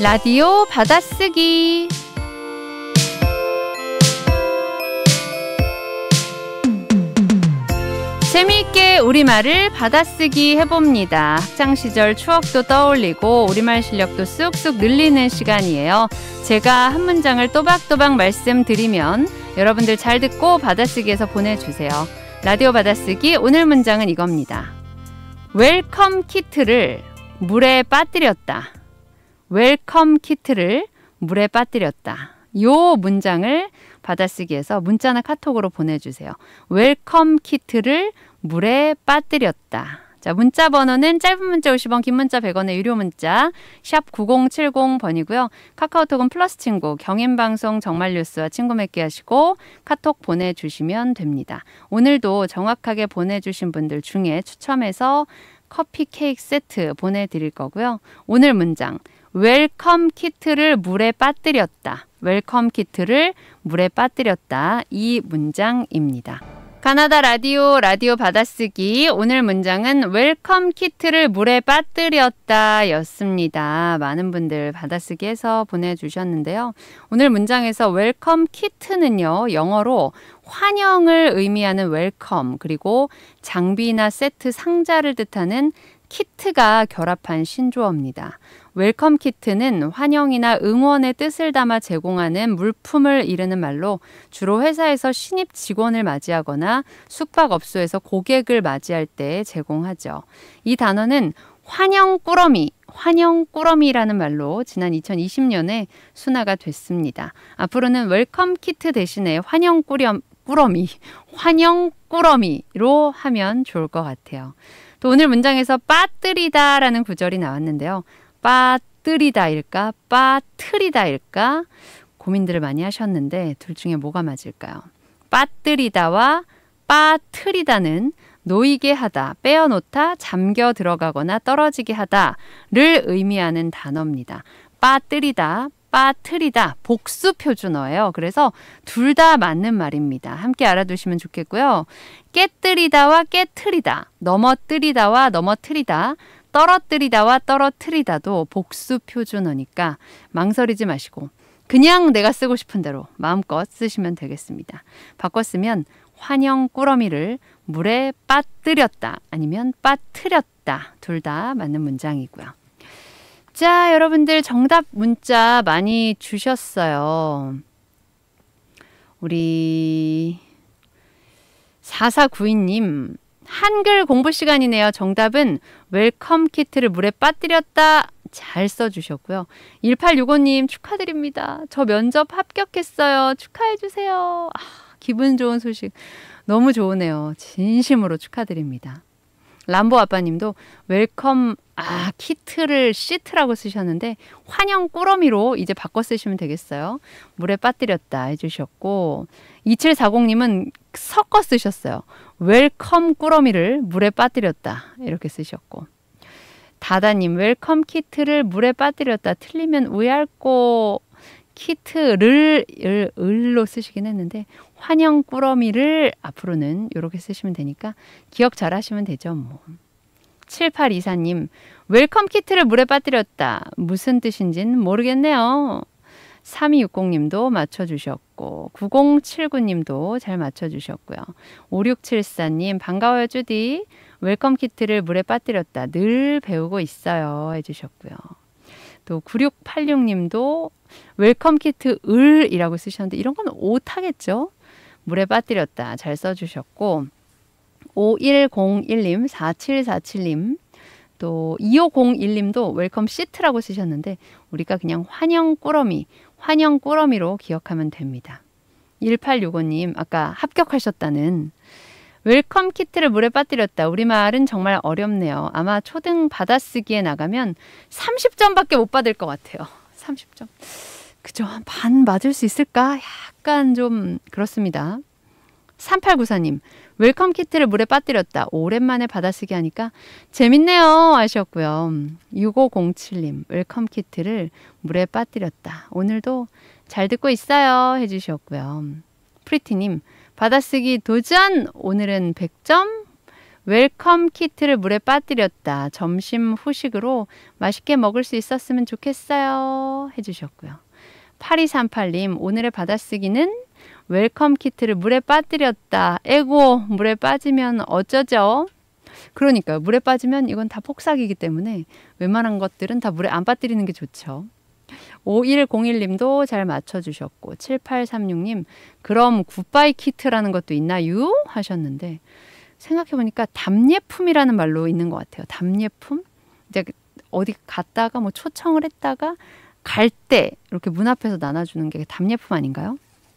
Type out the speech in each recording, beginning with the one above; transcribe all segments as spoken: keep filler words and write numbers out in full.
라디오 받아쓰기. 재미있게 우리말을 받아쓰기 해봅니다. 학창시절 추억도 떠올리고 우리말 실력도 쑥쑥 늘리는 시간이에요. 제가 한 문장을 또박또박 말씀드리면 여러분들 잘 듣고 받아쓰기해서 보내주세요. 라디오 받아쓰기 오늘 문장은 이겁니다. 웰컴 키트를 물에 빠뜨렸다. 웰컴 키트를 물에 빠뜨렸다. 요 문장을 받아쓰기해서 문자나 카톡으로 보내주세요. 웰컴 키트를 물에 빠뜨렸다. 자, 문자 번호는 짧은 문자 오십 원, 긴 문자 백 원의 유료 문자 샵 구공칠공 번이고요. 카카오톡은 플러스 친구, 경인방송 정말뉴스와 친구 맺기 하시고 카톡 보내주시면 됩니다. 오늘도 정확하게 보내주신 분들 중에 추첨해서 커피 케이크 세트 보내드릴 거고요. 오늘 문장, 웰컴 키트를 물에 빠뜨렸다. 웰컴 키트를 물에 빠뜨렸다. 이 문장입니다. 가나다 라디오, 라디오 받아쓰기. 오늘 문장은 웰컴 키트를 물에 빠뜨렸다 였습니다. 많은 분들 받아쓰기 해서 보내주셨는데요. 오늘 문장에서 웰컴 키트는요, 영어로 환영을 의미하는 웰컴, 그리고 장비나 세트, 상자를 뜻하는 키트가 결합한 신조어입니다. 웰컴 키트는 환영이나 응원의 뜻을 담아 제공하는 물품을 이르는 말로 주로 회사에서 신입 직원을 맞이하거나 숙박업소에서 고객을 맞이할 때 제공하죠. 이 단어는 환영 꾸러미, 환영 꾸러미라는 말로 지난 이천이십 년에 순화가 됐습니다. 앞으로는 웰컴 키트 대신에 환영 꾸렴, 꾸러미, 환영 꾸러미로 하면 좋을 것 같아요. 또 오늘 문장에서 빠뜨리다 라는 구절이 나왔는데요. 빠뜨리다일까? 빠트리다일까? 고민들을 많이 하셨는데 둘 중에 뭐가 맞을까요? 빠뜨리다와 빠트리다는 놓이게 하다, 빼어놓다, 잠겨 들어가거나 떨어지게 하다를 의미하는 단어입니다. 빠뜨리다, 빠트리다, 복수 표준어예요. 그래서 둘 다 맞는 말입니다. 함께 알아두시면 좋겠고요. 깨뜨리다와 깨트리다, 넘어뜨리다와 넘어뜨리다, 떨어뜨리다와 떨어뜨리다도 복수 표준어니까 망설이지 마시고 그냥 내가 쓰고 싶은 대로 마음껏 쓰시면 되겠습니다. 바꿔 쓰면 환영 꾸러미를 물에 빠뜨렸다 아니면 빠뜨렸다, 둘 다 맞는 문장이고요. 자, 여러분들 정답 문자 많이 주셨어요. 우리 사사구이 님, 한글 공부 시간이네요. 정답은 웰컴 키트를 물에 빠뜨렸다. 잘 써주셨고요. 일팔육오 님 축하드립니다. 저 면접 합격했어요. 축하해주세요. 아, 기분 좋은 소식 너무 좋으네요. 진심으로 축하드립니다. 람보 아빠님도 웰컴 아 키트를 시트라고 쓰셨는데 환영 꾸러미로 이제 바꿔 쓰시면 되겠어요. 물에 빠뜨렸다 해주셨고, 이칠사공 님은 섞어 쓰셨어요. 웰컴 꾸러미를 물에 빠뜨렸다 이렇게 쓰셨고, 다다님 웰컴 키트를 물에 빠뜨렸다 틀리면 우회할거 키트를 을, 을로 쓰시긴 했는데 환영 꾸러미를 앞으로는 이렇게 쓰시면 되니까 기억 잘 하시면 되죠. 뭐. 칠팔이사 님 웰컴 키트를 물에 빠뜨렸다. 무슨 뜻인지는 모르겠네요. 삼이육공 님도 맞춰주셨고 구공칠구 님도 잘 맞춰주셨고요. 오육칠사 님 반가워요 주디. 웰컴 키트를 물에 빠뜨렸다. 늘 배우고 있어요 해주셨고요. 또 구육팔육 님도 웰컴 키트 을이라고 쓰셨는데 이런 건 오타겠죠. 물에 빠뜨렸다 잘 써주셨고, 오일공일 님, 사칠사칠 님, 또 이오공일 님도 웰컴 시트라고 쓰셨는데 우리가 그냥 환영 꾸러미, 환영 꾸러미로 기억하면 됩니다. 일팔육오 님 아까 합격하셨다는 웰컴 키트를 물에 빠뜨렸다. 우리말은 정말 어렵네요. 아마 초등 받아쓰기에 나가면 삼십 점밖에 못 받을 것 같아요. 삼십 점. 그죠? 반 맞을 수 있을까? 약간 좀 그렇습니다. 삼팔구사 님 웰컴 키트를 물에 빠뜨렸다. 오랜만에 받아쓰기 하니까 재밌네요 하셨고요. 육오공칠 님 웰컴 키트를 물에 빠뜨렸다. 오늘도 잘 듣고 있어요 해주셨고요. 프리티님 받아쓰기 도전! 오늘은 백 점? 웰컴 키트를 물에 빠뜨렸다. 점심 후식으로 맛있게 먹을 수 있었으면 좋겠어요. 해주셨고요. 팔이삼팔님 오늘의 받아쓰기는 웰컴 키트를 물에 빠뜨렸다. 에고 물에 빠지면 어쩌죠? 그러니까요. 물에 빠지면 이건 다 폭삭이기 때문에 웬만한 것들은 다 물에 안 빠뜨리는 게 좋죠. 오일공일님도 잘 맞춰주셨고 칠팔삼육님 그럼 굿바이 키트라는 것도 있나요? 하셨는데 생각해보니까 답례품이라는 말로 있는 것 같아요. 답례품? 이제 어디 갔다가 뭐 초청을 했다가 갈 때 이렇게 문 앞에서 나눠주는 게 답례품 아닌가요?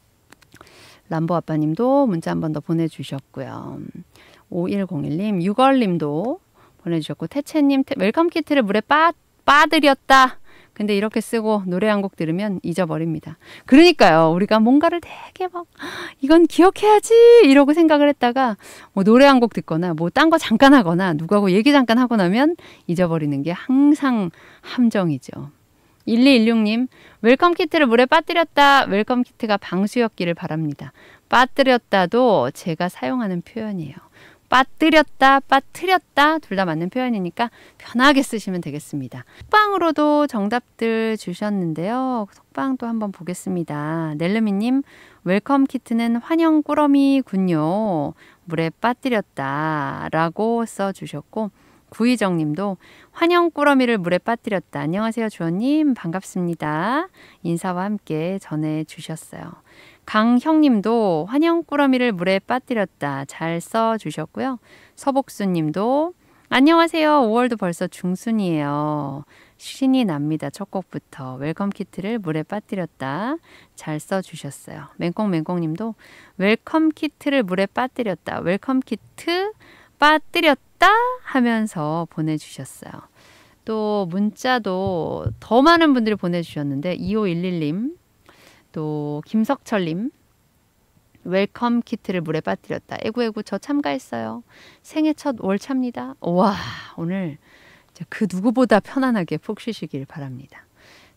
람보 아빠님도 문자 한 번 더 보내주셨고요. 오일공일님, 유걸님도 보내주셨고 태채님 웰컴 키트를 물에 빠, 빠뜨렸다. 근데 이렇게 쓰고 노래 한 곡 들으면 잊어버립니다. 그러니까요. 우리가 뭔가를 되게 막 이건 기억해야지 이러고 생각을 했다가 뭐 노래 한 곡 듣거나 뭐 딴 거 잠깐 하거나 누구하고 얘기 잠깐 하고 나면 잊어버리는 게 항상 함정이죠. 일이일육님 웰컴 키트를 물에 빠뜨렸다. 웰컴 키트가 방수였기를 바랍니다. 빠뜨렸다도 제가 사용하는 표현이에요. 빠뜨렸다, 빠뜨렸다 둘 다 맞는 표현이니까 편하게 쓰시면 되겠습니다. 톡방으로도 정답들 주셨는데요. 톡방도 한번 보겠습니다. 넬르미님 웰컴 키트는 환영 꾸러미군요. 물에 빠뜨렸다 라고 써주셨고 구희정님도 환영 꾸러미를 물에 빠뜨렸다. 안녕하세요 주원님 반갑습니다. 인사와 함께 전해주셨어요. 강형님도 환영 꾸러미를 물에 빠뜨렸다. 잘 써주셨고요. 서복수님도 안녕하세요. 오월도 벌써 중순이에요. 신이 납니다. 첫 곡부터 웰컴 키트를 물에 빠뜨렸다. 잘 써주셨어요. 맹꽁맹꽁님도 웰컴 키트를 물에 빠뜨렸다. 웰컴 키트 빠뜨렸다 하면서 보내주셨어요. 또 문자도 더 많은 분들이 보내주셨는데 이오일일님 또 김석철님 웰컴 키트를 물에 빠뜨렸다. 에구에구 저 참가했어요. 생애 첫 월차입니다. 와 오늘 그 누구보다 편안하게 푹 쉬시길 바랍니다.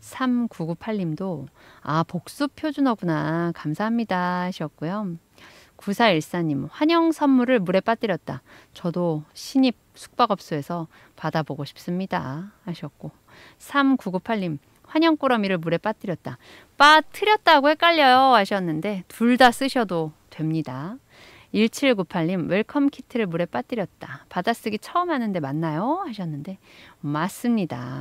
삼구구팔님도 아 복수 표준어구나 감사합니다 하셨고요. 구사일사님 환영 선물을 물에 빠뜨렸다. 저도 신입 숙박업소에서 받아보고 싶습니다 하셨고 삼구구팔님 환영 꾸러미를 물에 빠뜨렸다. 빠뜨렸다고 헷갈려요 하셨는데 둘 다 쓰셔도 됩니다. 일칠구팔님 웰컴 키트를 물에 빠뜨렸다. 받아쓰기 처음 하는데 맞나요? 하셨는데 맞습니다.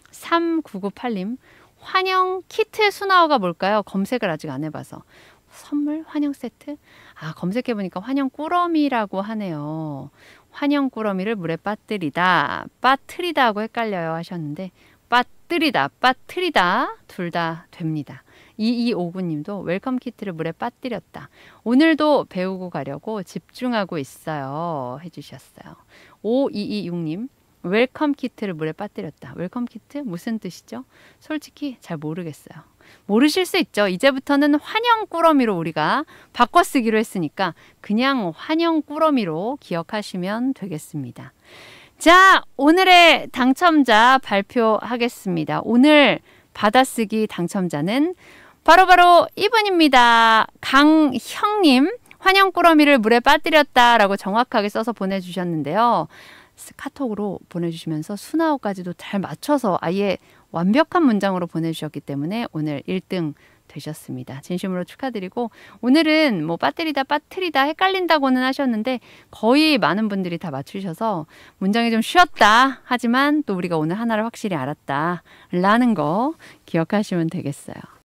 삼구구팔님 환영 키트의 순화어가 뭘까요? 검색을 아직 안 해봐서 선물 환영 세트? 아 검색해보니까 환영 꾸러미라고 하네요. 환영 꾸러미를 물에 빠뜨리다 빠뜨리다 하고 헷갈려요 하셨는데 빠뜨리다 빠뜨리다 둘 다 됩니다. 이이오구님도 웰컴 키트를 물에 빠뜨렸다. 오늘도 배우고 가려고 집중하고 있어요 해주셨어요. 오이이육님 웰컴 키트를 물에 빠뜨렸다. 웰컴 키트 무슨 뜻이죠? 솔직히 잘 모르겠어요. 모르실 수 있죠. 이제부터는 환영 꾸러미로 우리가 바꿔 쓰기로 했으니까 그냥 환영 꾸러미로 기억하시면 되겠습니다. 자, 오늘의 당첨자 발표하겠습니다. 오늘 받아쓰기 당첨자는 바로바로 이분입니다. 강형님, 환영 꾸러미를 물에 빠뜨렸다라고 정확하게 써서 보내주셨는데요. 카톡으로 보내주시면서 순화어까지도 잘 맞춰서 아예 완벽한 문장으로 보내주셨기 때문에 오늘 일 등 되셨습니다. 진심으로 축하드리고 오늘은 뭐 빠뜨리다 빠뜨리다 헷갈린다고는 하셨는데 거의 많은 분들이 다 맞추셔서 문장이 좀 쉬웠다 하지만 또 우리가 오늘 하나를 확실히 알았다 라는 거 기억하시면 되겠어요.